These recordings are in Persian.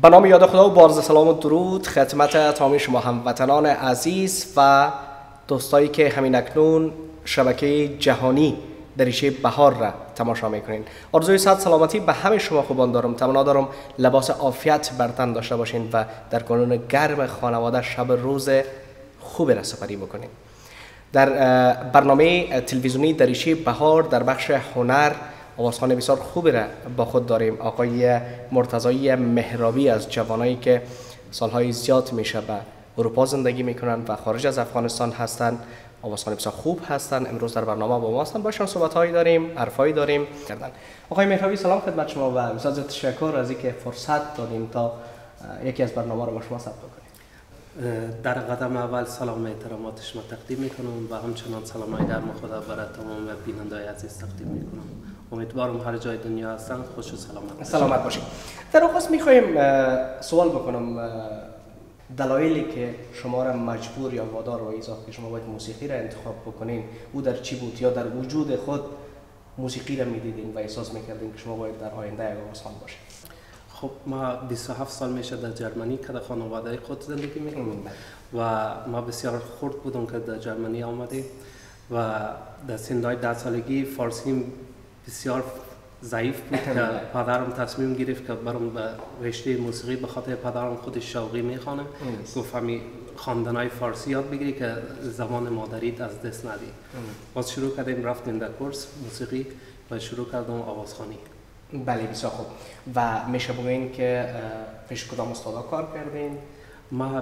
به نام یاد خدا و بارز سلام و درود خدمت تمام شما هموطنان عزیز و دوستایی که همین اکنون شبکه جهانی دریچه بهار را تماشا میکنین. آرزوی صحت سلامتی به همه شما خوبان دارم. تمنا دارم لباس عافیت بر تن داشته باشین و در کانون گرم خانواده شب روز خوب را سپری بکنین. در برنامه تلویزیونی دریچه بهار در بخش هنر آوازخوان بسیار خوبی را با خود داریم. آقای مرتضی مهرابی از جوانایی که سالهای زیاد میشه به اروپا زندگی میکنن و خارج از افغانستان هستن، آوازخوان بسیار خوب هستن. امروز در برنامه با ما هستن، باشون صحبت‌هایی داریم، حرفایی داریم کردن. آقای مهرابی سلام خدمت شما و بسیار تشکر از اینکه فرصت دادیم تا یکی از برنامه رو با شما ثبت کنیم. در قدم اول سلام احترامات شما تقدیم میکنم و همچنان سلامای گرم خدا برای تمام بینندگان عزیز تقدیم میکنم. امیدوارم هر جای دنیا هستن خوش و سلامت باشید. در آغاز میخوایم سوال بکنم دلایلی که شما را مجبور یا وادار و ایزا که شما باید موسیقی را انتخاب بکنین او در چی بود، یا در وجود خود موسیقی را میدیدین و احساس میکردین که شما باید در آینده یک آوازخوان باشید؟ خب ما 27 سال میشه در جرمنی که در خانواده خود زندگی میکنم و ما بسیار خرد بودم که در جرمنی آمدیم و در سنهای 10 سالگی فارسی بسیار ضعیف بود که پدرم تصمیم گرفت که برام به رشته موسیقی به خاطر پدرم خودش شوقی میخوانه، گفت همی خواندنهای فارسی یاد بگیری که زبان مادریت از دست ندی. باز شروع کردیم رفتیم در کورس موسیقی و شروع کردم آوازخوانی. بله بسیار خوب. و میشه بگوین که پیش کدام استادا کار کردین؟ ما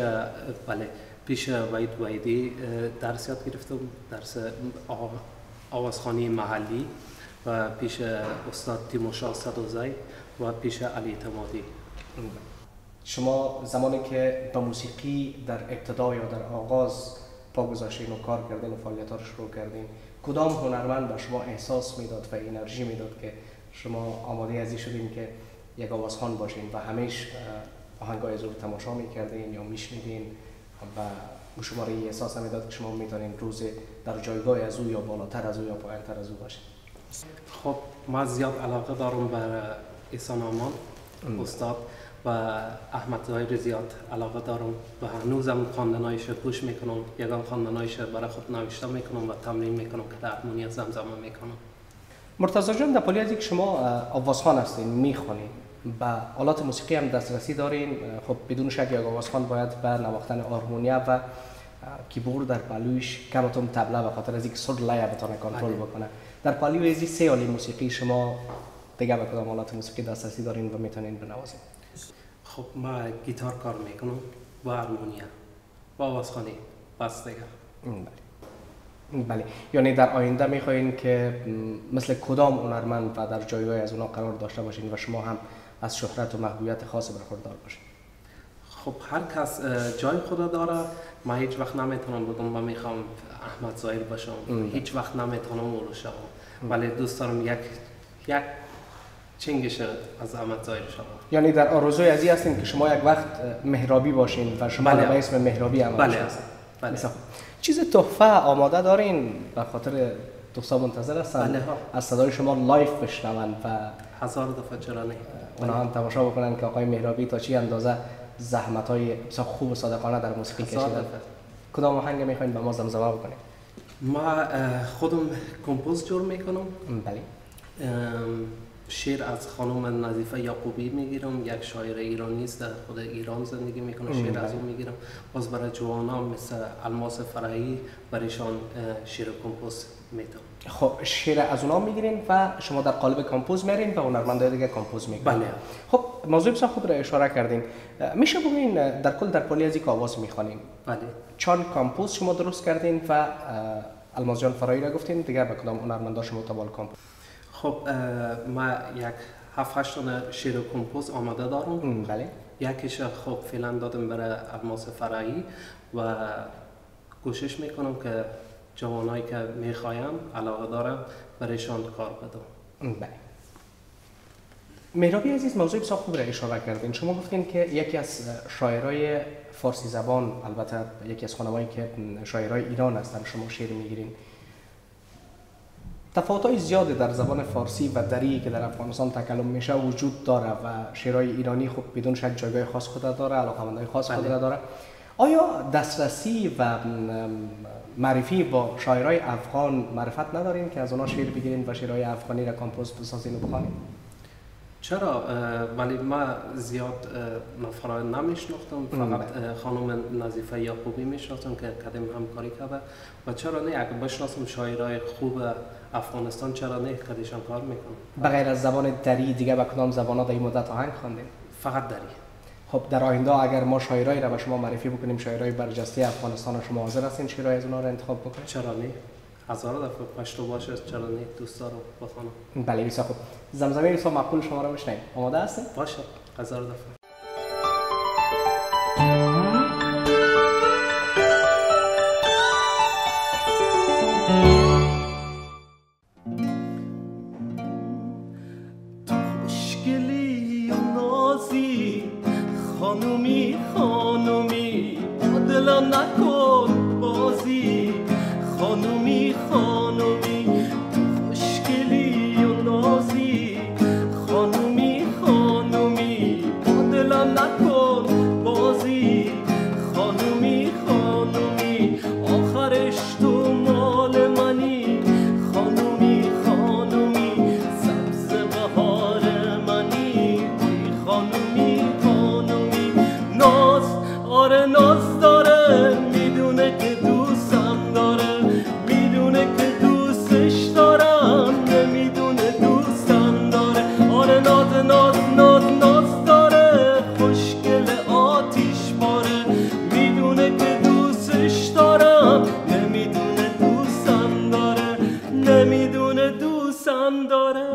پیش وحید وحیدی درس یاد گرفتم، درس آوازخوانی محلی و پیش استاد تیموشا صدوزی و پیش علی اعتمادی. شما زمانی که با موسیقی در ابتدا یا در آغاز پا گذاشتین و کار کردین و فعالیت‌ها رو شروع کردین، کدام هنرمند به شما احساس میداد و انرژی میداد که شما آماده ازی شدین که یک آوازخوان باشین و همیشه آهنگای رو تماشا میکردین یا میشنیدین و شما رو احساس میداد که شما میتونین روز در جایگاه از او یا بالاتر از او یا پایین‌تر از او باشین؟ خب ما زیاد علاقه دارم بر احسان آمان استاد و احمد ظاهر، زیاد علاقه دارم و هنوزم خواندنایش گوش میکنم. یگان خواندنایش برای خود نوشته میکنم و تمرین میکنم که در هارمونی زمزمه میکنم. مرتضی جان، در پالی از اینکه شما آوازخوان هستین، میخوانین، به آلات موسیقی هم دسترسی دارین، خب بدون شک یک آوازخوان باید به نواختن هارمونیا و کیبورد در پالویش کمتون تبله به خاطر از اینکه سر لایه بتونه کنترل بکنه. در پالی از این سه آله موسیقی شما دیگه به کدام آلات موسیقی دسترسی دارین و میتونین بنوازین؟ خب ما گیتار کار میکنم و هارمونیا و آوازخوانی بس دیگه. بله، یعنی در آینده میخواین که مثل کدام هنرمند و در جایگاه از اونا قرار داشته باشین و شما هم از شهرت و محبوبیت خاص برخوردار باشین؟ خب هر کس جای خود داره. ما هیچ وقت نمیتونم بگم من میخوام احمد ظاهر باشم، هیچ وقت نمیتونم اون رو شوم، ولی دوست دارم یک چنگش از احمد ظاهر شوم. یعنی در آرزوی ازی هستین که شما یک وقت مهرابی باشین و شما به اسم مهرابی عمل بله. چیز تحفه آماده دارین به خاطر دوستا منتظر هستن از صدای شما لایف بشنون و 1000 دفعه چرا نه اونا هم تماشا بکنن که آقای مهرابی تا چی اندازه زحمت‌های بسیار خوب و صادقانه در موسیقی کشیدن؟ کدام آهنگ میخواین به ما زمزمه بکنید؟ ما خودم کمپوز جور میکنم. بله. شعر از خانم نظیفه یعقوبی میگیرم، یک شاعر ایرانی است، در خود ایران زندگی میکنه، شعر از اون میگیرم. باز برای جوانان مثل الماس فرحی برایشان شعر کمپوز میدم. خب شعر از اونا میگیرین و شما در قالب کمپوز میرین و هنرمندای دیگه کمپوز میکنن؟ بله. خب موضوع بسیار خوب را اشاره کردین. میشه بگین در کل در پالی از یک آواز میخوانین؟ بله. چند کمپوز شما درست کردین و الماس جان فرحی را گفتین، دیگه به کدام هنرمندا شما تبال کمپوز؟ خب ما یک 7-8 تا شعر کمپوز آماده دارم. بله. یکیش خب فعلا دادم برای الماس فرحی و کوشش میکنم که جوانایی که میخوایم علاقه دارم برایشان کار بدم. بله. مهرابی عزیز، موضوع بسیار خوب را اشاره کردین. شما گفتین که یکی از شاعرای فارسی زبان، البته یکی از خانمایی که شاعرای ایران هستن، شما شعر میگیرین. تفاوت‌های زیادی در زبان فارسی و دری که در افغانستان تکلم میشه وجود داره و شعرهای ایرانی خب بدون شک جایگاه خاص خود داره، علاقه‌مندای خاص خود داره. آیا دسترسی و معرفی با شاعرای افغان معرفت ندارین که از اونا شعر بگیرین و شعرهای افغانی را کامپوز بسازین و بخوانین؟ چرا؟ ولی ما زیاد نفرای نمیشناختم، فقط خانم نظیفه یعقوبی میشناختم که قدیم همکاری کرده و چرا نه اگه بشناسم شاعرای خوب افغانستان چرا نه کدیشان کار میکنم. بغیر از زبان دری دیگه به کدام زبان‌ها در این مدت آهنگ خواندین؟ فقط دری. خب در آینده اگر ما شاعرایی را به شما معرفی بکنیم، شاعرای برجسته افغانستان، شما حاضر هستین شعرهای از اونها را انتخاب بکنید؟ چرا نه؟ هزار دفعه پشتو باشه، چرا نه؟ دوست دارم بخوانم. بله بسیار خوب. زمزمه ایسا مقبول شما را بشنویم. آماده هستین؟ باشه، هزار دفعه. خوشگلی و نازی خانومی خانومی دلم نکن بازی خانومی خانومی خوشگلی و نازی خانومی خانومی دلم نکن بازی خانومی خانومی آخرش تو مال منی خانومی خانومی سبز بهار منی خانومی خانومی ناز آره ناز داره میدونه که دوستم داره میدونه که دوستش دارم نمیدونه دوستم داره آره ناز ناز ناز ناز داره خوشگل آتیش باره میدونه که دوستش دارم نمیدونه دوستم داره نمیدونه دوستم داره.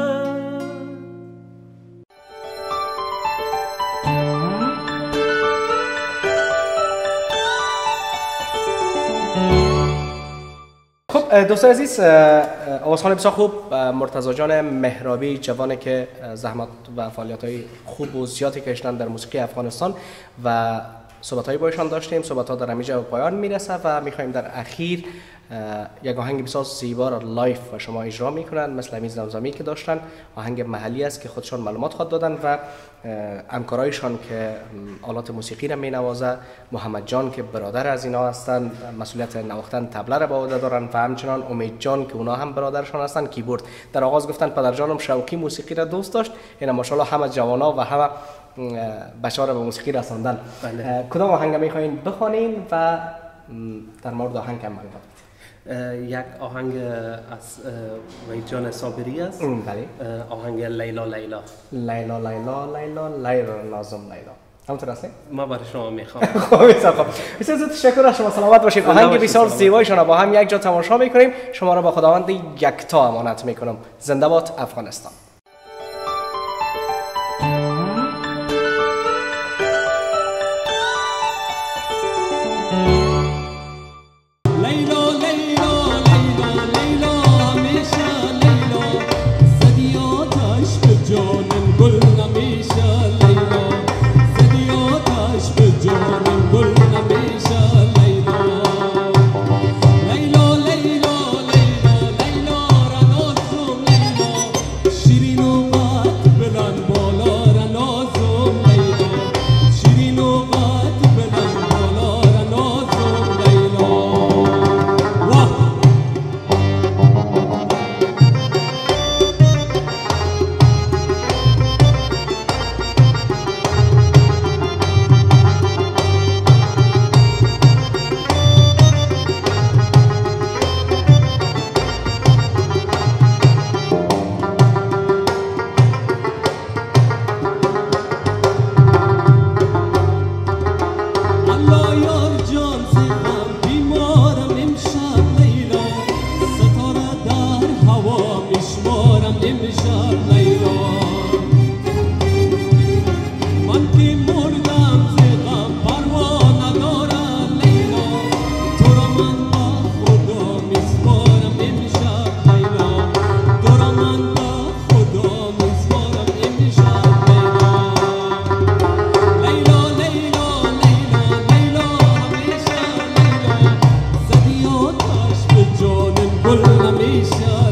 خب دوستان عزیز، آوازخوان بسیار خوب مرتضی جان مهرابی، جوانی که زحمت و فعالیت‌های خوب و زیادی کشیدن در موسیقی افغانستان و صحبت‌هایی با ایشان داشتیم. صحبت‌ها در همینجا به پایان میرسه و می‌خوایم در اخیر یک آهنگ بسیار زیبا را لایف و شما اجرا میکنن مثل همین زمزمی که داشتن. آهنگ محلی است که خودشان معلومات خود دادن و همکارایشان که آلات موسیقی را مینوازه، محمد جان که برادر از اینا هستند، مسئولیت نواختن طبله را به عهده دارن و همچنان امید جان که اونا هم برادرشان هستند کیبورد. در آغاز گفتن پدرجانم شوقی موسیقی را دوست داشت، اینا ماشاءالله همه جوانا و همه بچه‌ها را به موسیقی رساندن. کدام آهنگ میخواین بخوانین و در مورد آهنگ هم معلومات؟ یک آهنگ از وحید جان صابری است. بله. آهنگ لیلا لیلا لیلا لیلا لیلا لیلا لازم لیلا. همونطور هستی؟ ما برای شما میخوام. خب بسیار تشکر از شما، سلامت باشید. آهنگ بسیار زیبایشان را با هم یک جا تماشا میکنیم. شما را با خداوند یکتا امانت میکنم. زنده باد افغانستان. جان گل نمیشه